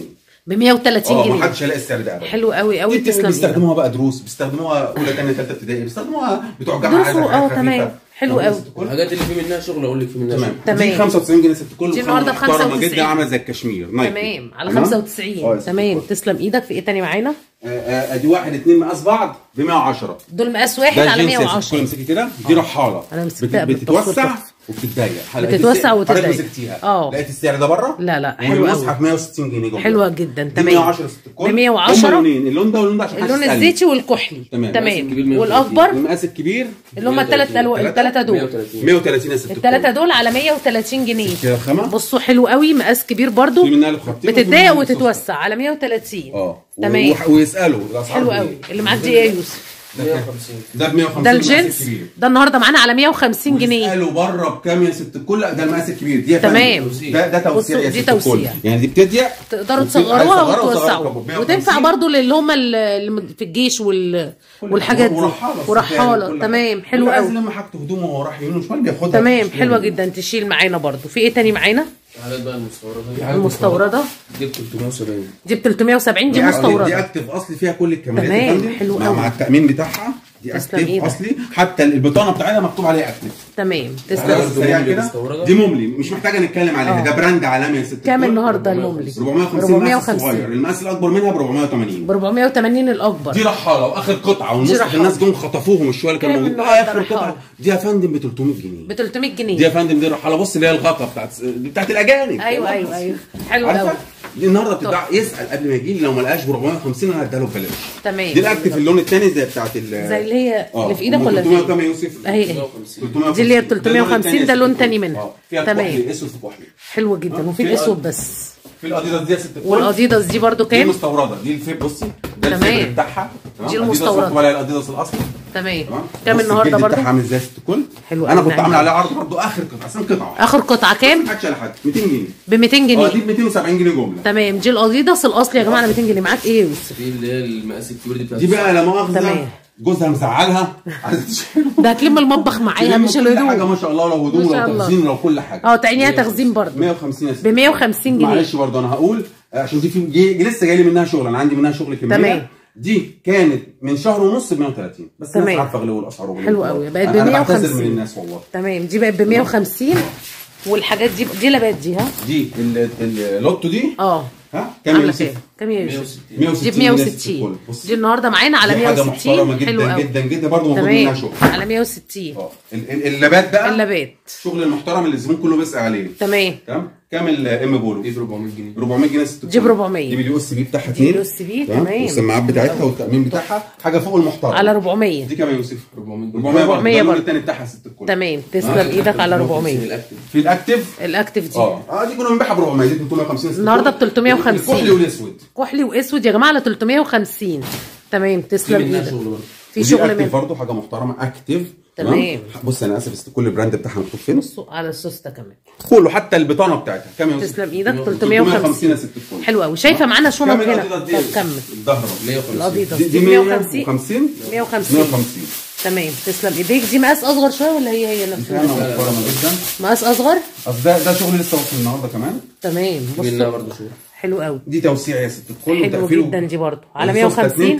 Speaker 1: ب مية وتلاتين
Speaker 2: اه
Speaker 1: جنيه.
Speaker 2: ما حدش هيلاقي السعر ده ابدا.
Speaker 1: حلو قوي قوي.
Speaker 2: دي بيستخدموها بقى دروس، بيستخدموها اولى ثانيه ثالثه ابتدائي، بيستخدموها بتوع جامعه.
Speaker 1: اه تمام حلو قوي.
Speaker 3: الحاجات اللي في منها شغل اقول لك في منها
Speaker 2: تمام.
Speaker 3: شغل.
Speaker 2: دي خمسة وتسعين جنيه ست الكل.
Speaker 1: دي النهارده ب خمسة وتسعين
Speaker 2: جدا، عامله زي الكشمير نايكي.
Speaker 1: تمام على خمسة وتسعين. تمام تسلم ايدك. في ايه تاني معانا؟
Speaker 2: ادي واحد اتنين مقاس بعض ب مية وعشرة.
Speaker 1: دول مقاس واحد على مية وعشرة.
Speaker 2: كل مسكي كده دي رحاله.
Speaker 1: انا مسكتها
Speaker 2: بتتوسع وبتتضيق.
Speaker 1: بتتوسع وتتضيق.
Speaker 2: حضرتك مسكتيها
Speaker 1: اه
Speaker 2: لقيت السعر ده بره؟
Speaker 1: لا لا حلو قوي.
Speaker 2: المصحف مية وستين جنيه جوه.
Speaker 1: حلوه جدا. تمام.
Speaker 2: مية وعشرة ست الكل.
Speaker 1: ب مية وعشرة.
Speaker 2: هم لونين، اللون ده واللون ده عشان
Speaker 1: اللون الزيتي والكحلي.
Speaker 2: تمام.
Speaker 1: تمام. والاكبر
Speaker 2: المقاس الكبير
Speaker 1: اللي هم الثلاث الثلاثه دول
Speaker 2: مية وتلاتين يا ست الكل.
Speaker 1: الثلاثه دول على مية وتلاتين جنيه.
Speaker 2: كده خامه.
Speaker 1: بصوا حلو قوي. مقاس كبير برضو،
Speaker 2: في منها الخطين
Speaker 1: بتتضايق وتتوسع على مية وتلاتين.
Speaker 2: اه
Speaker 1: تمام.
Speaker 2: ويسالوا
Speaker 1: حلو قوي. اللي معدي ايه يا يوسف؟
Speaker 3: مية وخمسين.
Speaker 2: ده ب مية وخمسين.
Speaker 1: ده الجنس ده النهارده معانا على مية وخمسين جنيه.
Speaker 2: قالوا بره بكام يا ست الكل؟ ده المقاس الكبير. دي
Speaker 1: تمام.
Speaker 2: ده ده توسيع يا
Speaker 1: دي
Speaker 2: ست الكل.
Speaker 1: توسيع.
Speaker 2: يعني دي بتضيق
Speaker 1: تقدروا تصغروها وتوسعوها، وتنفع برضو للي هم اللي في الجيش وال... والحاجات دي ورحاله. تمام حلو قوي.
Speaker 2: لما حاجته هدومه وهو راح يمين وشمال بياخدها.
Speaker 1: تمام حلوه جدا. تشيل معانا برضو. في ايه تاني معانا؟
Speaker 3: الحاجات بقى المستورده.
Speaker 1: المستورده
Speaker 3: دي ب تلتمية وسبعين.
Speaker 1: دي ب تلتمية وسبعين. دي مستورده.
Speaker 2: دي اكتف اصلي فيها كل الكمالات.
Speaker 1: تمام حلو قوي.
Speaker 2: مع التامين بتاعها. دي اكتف اصلي، حتى البطانه بتاعتها مكتوب عليها اكتف.
Speaker 1: تمام تسلم.
Speaker 2: سريع كده. دي موملي مش محتاجه نتكلم عليها. ده براند عالمي يا ست.
Speaker 1: كام النهارده الموملي؟
Speaker 2: أربعمية وخمسين. المقاس الاكبر منها ب أربعمية وتمانين.
Speaker 1: ب أربعمية وتمانين الاكبر.
Speaker 2: دي رحاله واخر قطعه والنص الناس جم خطفوهم الشويه اللي كانوا موجودين. اخر قطعه دي يا فندم ب تلتمية جنيه.
Speaker 1: ب تلتمية جنيه.
Speaker 2: دي يا فندم دي رحاله. بص اللي هي الغطا بتاعت بتاعت الاجانب.
Speaker 1: ايوه ايوه ايوه حلو قوي.
Speaker 2: دي النهارده بتتباع. يسال قبل ما يجي لي، لو ما لقاش ب أربعمية وخمسين انا هديها له ببلاش.
Speaker 1: تمام.
Speaker 2: دي الاكتف اللون الثاني زي بتاعت ال
Speaker 1: زي اللي هي اللي في ايدك ولا
Speaker 2: تلتمية وكام يا يوسف؟
Speaker 1: اهي دي اللي هي ب تلتمية وخمسين. ده لون ثاني منها.
Speaker 2: تمام. اسود في كحلي.
Speaker 1: حلو جدا. وفي الاسود بس.
Speaker 2: في الاديداس دي يا ست الكل.
Speaker 1: والاديداس دي برده كام؟
Speaker 2: دي مستورده. دي الفيب. بصي ده الفيب بتاعها.
Speaker 1: دي المستورده.
Speaker 2: ولا الاديداس الاصلي.
Speaker 1: تمام. كام النهارده برده؟
Speaker 2: بتاعها عامل ازاي يا ست الكل؟
Speaker 1: حلو.
Speaker 2: انا كنت عامل عليها عرض برده اخر قطعه. اصلا قطعه
Speaker 1: اخر قطعه كام؟
Speaker 2: ما حدش على حد. ميتين جنيه.
Speaker 1: ب ميتين جنيه.
Speaker 2: اه دي ب ميتين وسبعين جنيه جمله.
Speaker 1: تمام. دي الاديداس الاصلي يا جماعه على ميتين جنيه. معاك ايه يا يوسف؟
Speaker 3: دي اللي هي المقاس الكبير دي بتاعت
Speaker 2: دي بقى لا مؤاخذه.
Speaker 1: تمام.
Speaker 2: جوزها مزعلها عايزه تشيله.
Speaker 1: ده هتلم المطبخ معاها مش
Speaker 2: كل
Speaker 1: الهدوم.
Speaker 2: حاجه ما شاء الله. لو هدوم لو تخزين لو كل حاجه.
Speaker 1: اه تعينيها تخزين برضه.
Speaker 2: مية وخمسين يا ست.
Speaker 1: ب مية وخمسين جنيه.
Speaker 2: معلش برضه انا هقول عشان دي في جي... لسه جاي لي منها شغل. انا عندي منها شغل كميه.
Speaker 1: تمام.
Speaker 2: دي كانت من شهر ونص ب مية وتلاتين. بس
Speaker 1: تمام.
Speaker 2: الناس عارفه غلو الاسعار.
Speaker 1: حلو قوي. بقت ب
Speaker 2: مية وخمسين.
Speaker 1: مية وخمسين.
Speaker 2: انا بعتذر من الناس والله.
Speaker 1: تمام. دي بقت ب مية وخمسين. والحاجات دي دي لبات دي ها
Speaker 2: دي اللوتو دي
Speaker 1: اه
Speaker 2: ها كام
Speaker 1: عامله
Speaker 2: يوسف؟
Speaker 1: كام؟ كام يا يوسف؟
Speaker 2: مية وستين.
Speaker 1: دي ب مية وستين. دي النهارده معانا على مية وستين.
Speaker 2: محترمه جدا جدا جدا برضه موجود منها شغل
Speaker 1: على مية وستين.
Speaker 2: اه اللبات بقى.
Speaker 1: اللبات
Speaker 2: الشغل المحترم اللي الزبون كله بيسأل عليه.
Speaker 1: تمام.
Speaker 2: تمام. كام الام بولو؟
Speaker 3: دي ب أربعمية جنيه.
Speaker 2: أربعمية جنيه ست.
Speaker 1: دي ب أربعمية.
Speaker 2: دي باليو اس بي بتاعها
Speaker 1: دي
Speaker 2: اتنين.
Speaker 1: باليو اس بي. تمام.
Speaker 2: والسماعات بتاعتها والتأمين بتاعها حاجه فوق المحترم.
Speaker 1: على أربعمية.
Speaker 2: دي كام يا يوسف؟
Speaker 3: أربعمية.
Speaker 2: أربعمية برضه. الثاني بتاعها ست الكل.
Speaker 1: تمام. تسلم ايدك على أربعمية.
Speaker 2: في الاكتف.
Speaker 1: الاكتف دي
Speaker 2: اه اه دي كنا بنبيعها ب أربعمية. دي تلتمية وخمسين.
Speaker 1: النهارده ب تلتمية وخمسين.
Speaker 2: كحلي والاسود.
Speaker 1: كحلي واسود يا جماعه على تلتمية وخمسين. تمام. تسلم ايدك. في شغل
Speaker 2: منها برضه حاجه محترمه اكتف.
Speaker 1: تمام.
Speaker 2: بص انا اسف بس كل براند بتاعها مكتوب فين؟
Speaker 1: على السوسته كمان
Speaker 2: كله حتى البطانه بتاعتها. كام يا يوسف؟
Speaker 1: تسلم ايدك. تلتمية وخمسين
Speaker 2: يا ست الكل.
Speaker 1: حلو قوي. شايفه معانا شنط هنا. طب كمل.
Speaker 2: الظهر
Speaker 3: مية وخمسين.
Speaker 1: الاديداس
Speaker 2: دي
Speaker 1: مية وخمسين.
Speaker 2: مية وخمسين.
Speaker 1: مية وخمسين. تمام. تسلم ايديك. دي مقاس اصغر شويه ولا هي هي نفسها؟
Speaker 2: انا محترمه جدا.
Speaker 1: مقاس اصغر.
Speaker 2: اصل ده ده شغل لسه واصل النهارده كمان.
Speaker 1: تمام.
Speaker 3: منها برضه شغل
Speaker 1: حلو قوي.
Speaker 2: دي توسيع يا ست الكل.
Speaker 1: حلو جدا. دي برضه على مية وخمسين.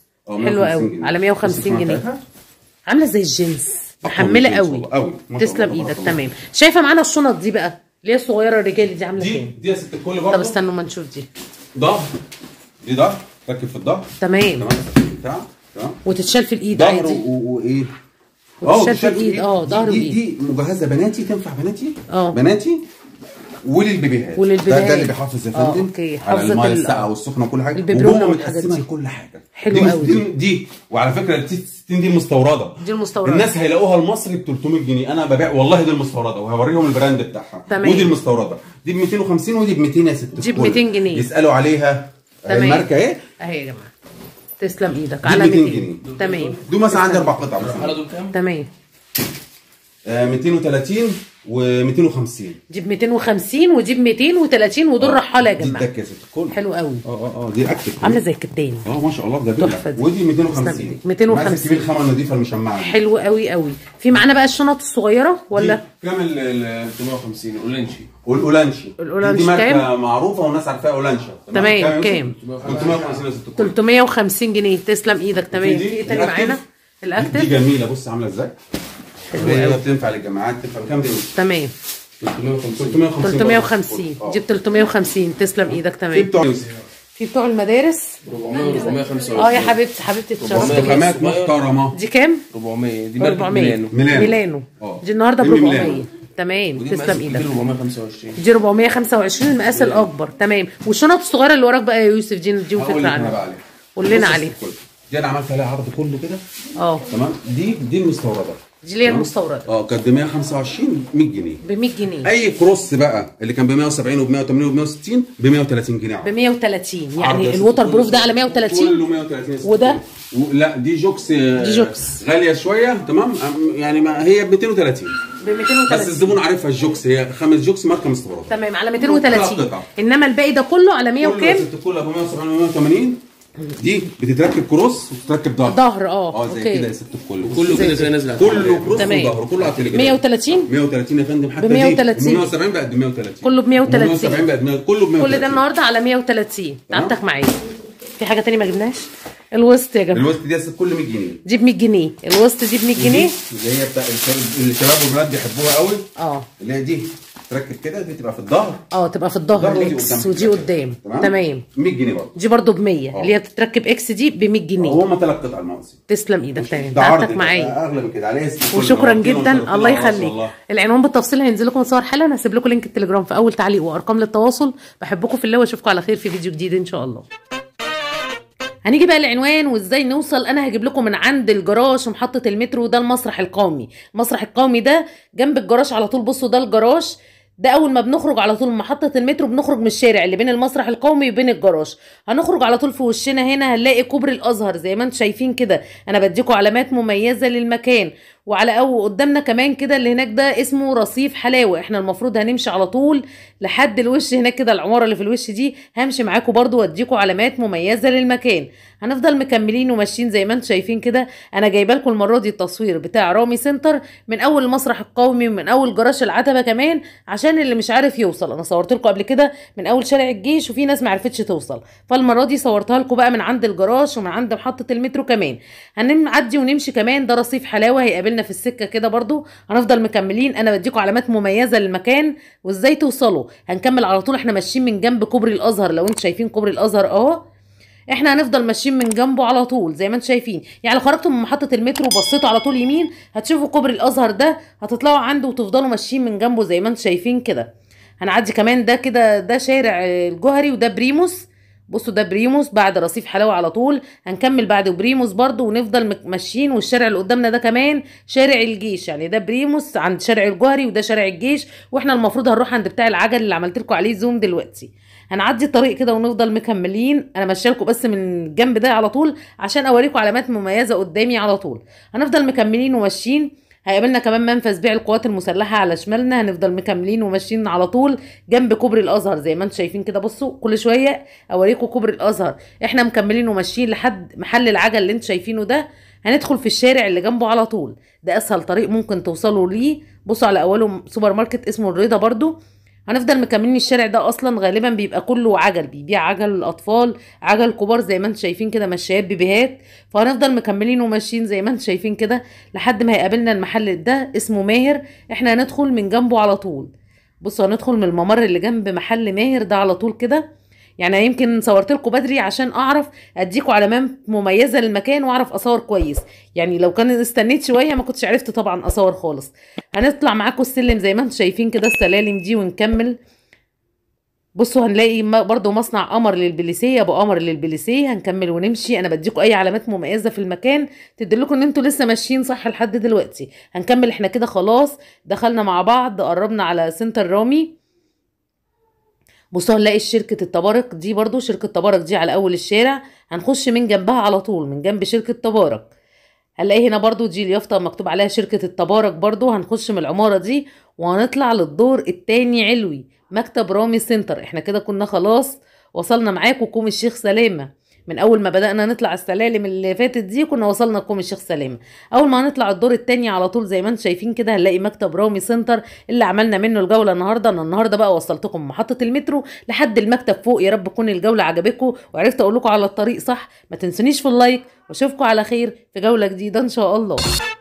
Speaker 1: حلو قوي. على مية وخمسين جنيه. عامله زي الجينز. محمله قوي. تسلم ايدك. تمام. شايفه معانا الشنط دي بقى اللي هي الصغيره الرجالي دي عامله كام؟
Speaker 2: دي دي يا ست الكل برضه.
Speaker 1: طب استنوا ما نشوف دي.
Speaker 2: ظهر. دي ظهر ركب في الظهر.
Speaker 1: تمام.
Speaker 2: تمام. بتاع تمام.
Speaker 1: وتتشال في الايد عادي.
Speaker 2: ظهر وايه؟
Speaker 1: وتتشال في الايد. اه ظهر وايد.
Speaker 2: دي مجهزه بناتي. تنفع بناتي؟
Speaker 1: اه
Speaker 2: بناتي وللبيبيهات.
Speaker 1: وللبيبيهات.
Speaker 2: ده, ده اللي بيحافظ يا فندم
Speaker 1: اوكي.
Speaker 2: على الميه الساقعه والسخنه وكل حاجه.
Speaker 1: الببرونه والحاجات دي
Speaker 2: لكل حاجه.
Speaker 1: حلو
Speaker 2: دي
Speaker 1: قوي.
Speaker 2: دي, دي وعلى فكره ال ستين دي المستورده.
Speaker 1: دي المستورده.
Speaker 2: الناس هيلاقوها المصري ب تلتمية جنيه. انا ببيع والله دي المستورده وهوريهم البراند بتاعها.
Speaker 1: تمام.
Speaker 2: ودي المستورده. دي ب ميتين وخمسين ودي ب ميتين يا ست.
Speaker 1: دي ب ميتين جنيه.
Speaker 2: يسالوا عليها. تمام. الماركه ايه؟
Speaker 1: اهي يا جماعه. تسلم ايدك.
Speaker 2: على
Speaker 1: ميتين
Speaker 2: جنيه.
Speaker 1: تمام.
Speaker 2: دول مثلا عندي اربع قطع مثلا.
Speaker 3: دول كام؟
Speaker 1: تمام.
Speaker 2: آه مئتين وثلاثين و250.
Speaker 1: دي ب مئتين وخمسين ودي ب مئتين وثلاثين ودول
Speaker 2: آه.
Speaker 1: رحاله يا
Speaker 2: دي
Speaker 1: جماعه.
Speaker 2: الدكه يا ست الكل.
Speaker 1: حلو قوي.
Speaker 2: اه اه اه دي الاكتف
Speaker 1: عامله زي الكتان.
Speaker 2: اه ما شاء الله جميله.
Speaker 1: تحفه دي.
Speaker 2: ودي مئتين وخمسين.
Speaker 1: مئتين وخمسين.
Speaker 2: مقاس الكبير الخامه النظيفه المشمعه دي.
Speaker 1: حلو قوي قوي. في معانا بقى الشنط الصغيره ولا؟
Speaker 2: كام ال
Speaker 3: ثلاثمية وخمسين اولانشي.
Speaker 2: والاولانشي.
Speaker 1: الاولانشي
Speaker 2: دي ماركه
Speaker 1: كام؟
Speaker 2: معروفه والناس عارفاها اولانشا.
Speaker 1: تمام كام؟
Speaker 2: ثلاثمية وخمسين يا ست الكل.
Speaker 1: ثلاثمية وخمسين جنيه. تسلم ايدك. تمام. في
Speaker 2: دي-
Speaker 1: ايه
Speaker 2: دي
Speaker 1: تاني معانا؟
Speaker 2: الأكتف.
Speaker 1: الاكتف
Speaker 2: دي جميله بص عامله ازاي. هي بتنفع للجامعات تنفع كام دي؟
Speaker 1: تمام.
Speaker 3: ثلاثمية وخمسين.
Speaker 2: ثلاثمية وخمسين.
Speaker 1: ثلاثمية وخمسين. جبت ثلاثمية وخمسين. تسلم ايدك.
Speaker 2: في
Speaker 1: تمام.
Speaker 2: بتوع
Speaker 1: في بتوع المدارس.
Speaker 3: أربعمية و425.
Speaker 1: اه يا حبيبتي حبيبتي اتشرفت
Speaker 3: أربعمية.
Speaker 1: بيك.
Speaker 2: خامات محترمه.
Speaker 1: دي كام؟
Speaker 3: أربعمية دي ماركة
Speaker 1: أربعمية.
Speaker 3: ميلانو.
Speaker 2: ميلانو.
Speaker 1: ميلانو.
Speaker 2: اه.
Speaker 1: دي النهارده ب
Speaker 2: دي ميلانو.
Speaker 1: أربعمية. تمام.
Speaker 3: ودي
Speaker 1: تسلم
Speaker 3: مقاس
Speaker 1: ايدك.
Speaker 3: كبير أربعمية وخمسة وعشرين.
Speaker 1: دي أربعمية وخمسة وعشرين المقاس الاكبر. تمام. والشنط الصغيره اللي وراك بقى يا يوسف دي دي
Speaker 2: هقول
Speaker 1: فكره
Speaker 2: لك انا
Speaker 1: عنها.
Speaker 2: بقى عليها.
Speaker 1: قول لنا
Speaker 2: بص يا
Speaker 1: عليها.
Speaker 2: ست الكل. دي انا عملت عليها عرض كله كده
Speaker 1: اه
Speaker 2: تمام. دي دي المستورده.
Speaker 1: دي اللي هي
Speaker 2: تمام؟
Speaker 1: المستورده
Speaker 2: اه كانت ب مئة وخمسة وعشرين مية جنيه.
Speaker 1: ب مية جنيه.
Speaker 2: اي كروس بقى اللي كان ب مئة وسبعين وب مئة وثمانين وب مئة وستين ب مئة وثلاثين جنيه
Speaker 1: ب مئة وثلاثين.
Speaker 2: عرض يا
Speaker 1: يعني
Speaker 2: ست
Speaker 1: الووتر
Speaker 2: الكل.
Speaker 1: بروف ده على مئة وثلاثين.
Speaker 2: كله مئة وثلاثين.
Speaker 1: وده؟
Speaker 2: و... لا دي جوكس.
Speaker 1: دي جوكس.
Speaker 2: غاليه شويه تمام. يعني ما هي ب مئتين وثلاثين.
Speaker 1: ب مئتين
Speaker 2: بس
Speaker 1: وثلاثين.
Speaker 2: الزبون عارفها الجوكس هي خمس جوكس ماركه مستورده.
Speaker 1: تمام على مئتين وثلاثين.
Speaker 2: قطعة.
Speaker 1: انما الباقي ده كله على مية
Speaker 2: كله
Speaker 1: وكام؟
Speaker 2: يا ست الكل ابو مئة وسبعين و مئة وثمانين. دي بتتركب كروس وبتتركب ظهر.
Speaker 1: ظهر اه
Speaker 2: اه زي
Speaker 1: اوكي.
Speaker 2: كده يا ست الكل.
Speaker 3: كله كده كده نازل على
Speaker 2: كله كروس
Speaker 1: تمام.
Speaker 2: وظهر كله على التليجرام.
Speaker 1: مئة وثلاثين.
Speaker 2: مئة وثلاثين يا فندم. حتى
Speaker 1: ب مئة وثلاثين.
Speaker 2: دي مئة وسبعين بقت ب مئة وثلاثين.
Speaker 1: كله ب مئة وثلاثين.
Speaker 2: مئة وسبعين بقت مئة. كله ب مئة وثلاثين.
Speaker 1: كل ده النهارده على مئة وثلاثين.
Speaker 2: تمام.
Speaker 1: تعبتك معايا. في حاجه تاني ما جبناش؟ الوسط يا جماعه.
Speaker 2: الوسط دي يا ست كل مية جنيه.
Speaker 1: دي ب مية جنيه. الوسط دي ب مية جنيه.
Speaker 2: اللي هي بتاع الشباب- الشباب والبنات بيحبوها قوي.
Speaker 1: اه
Speaker 2: اللي هي دي تركب كده دي تبقى في الظهر.
Speaker 1: اه تبقى في الظهر
Speaker 2: ودي
Speaker 1: الاكس
Speaker 2: قدام
Speaker 1: ودي
Speaker 2: كده.
Speaker 1: قدام.
Speaker 2: تمام.
Speaker 1: تمام.
Speaker 2: مية جنيه برضه.
Speaker 1: دي برضو ب مية.
Speaker 2: اه.
Speaker 1: اللي هي بتتركب اكس دي ب مية جنيه.
Speaker 2: هما ثلاث قطع المقص.
Speaker 1: تسلم ايدك. تمام.
Speaker 2: ده عرض
Speaker 1: تعبتك معايا.
Speaker 2: اغلى من كده عليه اسم.
Speaker 1: وشكرا جدا. الله يخليك. العنوان بالتفصيل هينزل لكم صور حالا. هسيب لكم لينك التليجرام في اول تعليق وارقام للتواصل. بحبكم في الله واشوفكم على خير في فيديو جديد ان شاء الله. هنيجي بقى العنوان وازاي نوصل. انا هجيب لكم من عند الجراج محطه المترو. ده المسرح القومي. المسرح القومي ده جنب الجراج على طول. بصوا ده الجراج. ده اول ما بنخرج على طول من محطه المترو بنخرج من الشارع اللي بين المسرح القومي وبين الجراج. هنخرج على طول في وشنا هنا هنلاقي كوبري الازهر زي ما انتم شايفين كده. انا بديكم علامات مميزه للمكان. وعلى او قدامنا كمان كده اللي هناك ده اسمه رصيف حلاوه. احنا المفروض هنمشي على طول لحد الوش هناك كده. العماره اللي في الوش دي همشي معاكم برضو واديكم علامات مميزه للمكان. هنفضل مكملين وماشيين زي ما انتم شايفين كده. انا جايبه لكم المره دي التصوير بتاع رامي سنتر من اول المسرح القومي ومن اول جراج العتبه كمان عشان اللي مش عارف يوصل. انا صورت لكم قبل كده من اول شارع الجيش وفي ناس ما عرفتش توصل. فالمره دي صورتها لكم بقى من عند الجراج ومن عند محطه المترو كمان. هنعدي ونمشي كمان. ده رصيف حلاوه هيقابلنا في السكه كده برضو. هنفضل مكملين. انا بديكم علامات مميزه للمكان وازاي توصلوا. هنكمل على طول. احنا ماشيين من جنب كوبري الازهر. لو انتم شايفين كوبري الازهر اهو. احنا هنفضل ماشيين من جنبه على طول زي ما انتم شايفين. يعني لو خرجتوا من محطه المترو وبصيتوا على طول يمين هتشوفوا كوبري الازهر ده. هتطلعوا عنده وتفضلوا ماشيين من جنبه زي ما انتم شايفين كده. هنعدي كمان ده كده. ده شارع الجوهري وده بريموس. بصوا ده بريموس بعد رصيف حلاوه على طول. هنكمل بعد بريموس برضو ونفضل ماشيين. والشارع اللي قدامنا ده كمان شارع الجيش. يعني ده بريموس عند شارع الجوهري وده شارع الجيش. واحنا المفروض هنروح عند بتاع العجل اللي عملت لكم عليه زوم دلوقتي. هنعدي الطريق كده ونفضل مكملين. انا ماشيه لكم بس من الجنب ده على طول عشان اوريكم علامات مميزه قدامي على طول. هنفضل مكملين وماشيين. هيقابلنا كمان منفذ بيع القوات المسلحه على شمالنا. هنفضل مكملين وماشيين على طول جنب كوبري الازهر زي ما انتم شايفين كده. بصوا كل شويه اوريكم كوبري الازهر. احنا مكملين وماشيين لحد محل العجل اللي انتم شايفينه ده. هندخل في الشارع اللي جنبه على طول. ده اسهل طريق ممكن توصلوا ليه. بصوا على اوله سوبر ماركت اسمه الرضا برضو. هنفضل مكملين. الشارع ده اصلا غالبا بيبقى كله عجل. بيبيع عجل الاطفال عجل كبار زي ما انتم شايفين كده. مشايات بيبيهات. فهنفضل مكملين وماشيين زي ما انتم شايفين كده لحد ما هيقابلنا المحل ده اسمه ماهر. احنا هندخل من جنبه على طول. بصوا هندخل من الممر اللي جنب محل ماهر ده على طول كده. يعني يمكن صورت لكم بدري عشان اعرف اديكم علامات مميزه للمكان واعرف اصور كويس. يعني لو كان استنيت شويه ما كنتش عرفت طبعا اصور خالص. هنطلع معاكم السلم زي ما انتم شايفين كده السلالم دي ونكمل. بصوا هنلاقي برضو مصنع قمر للبليسيه. ابو قمر للبليسيه. هنكمل ونمشي. انا بديكم اي علامات مميزه في المكان تدلكم ان انتوا لسه ماشيين صح لحد دلوقتي. هنكمل احنا كده خلاص. دخلنا مع بعض قربنا على سنتر رامي. بصوا هنلاقي شركة التبارك دي برضو. شركة تبارك دي على اول الشارع. هنخش من جنبها على طول من جنب شركة تبارك. هنلاقي هنا برضو دي اليافطة مكتوب عليها شركة التبارك. برضو هنخش من العمارة دي وهنطلع للدور التاني علوي، مكتب رامي سنتر. احنا كده كنا خلاص وصلنا معاكم كوم الشيخ سلامة. من اول ما بدأنا نطلع السلالم اللي فاتت دي كنا وصلنا كوم الشيخ سلامة. اول ما هنطلع الدور التاني على طول زي ما انتم شايفين كده هنلاقي مكتب رامي سنتر اللي عملنا منه الجولة النهاردة. انا النهاردة بقى وصلتكم محطة المترو لحد المكتب فوق. يا رب تكون الجولة عجبتكم وعرفت اقول لكم على الطريق صح. ما تنسونيش في اللايك واشوفكم على خير في جولة جديدة ان شاء الله.